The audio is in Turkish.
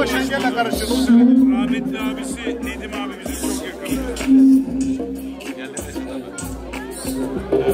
ama Şengel'le karıştırdı. Onu söyle. Rahmetli abisi Nedim abi bizim çok yakın. Geldi mesela.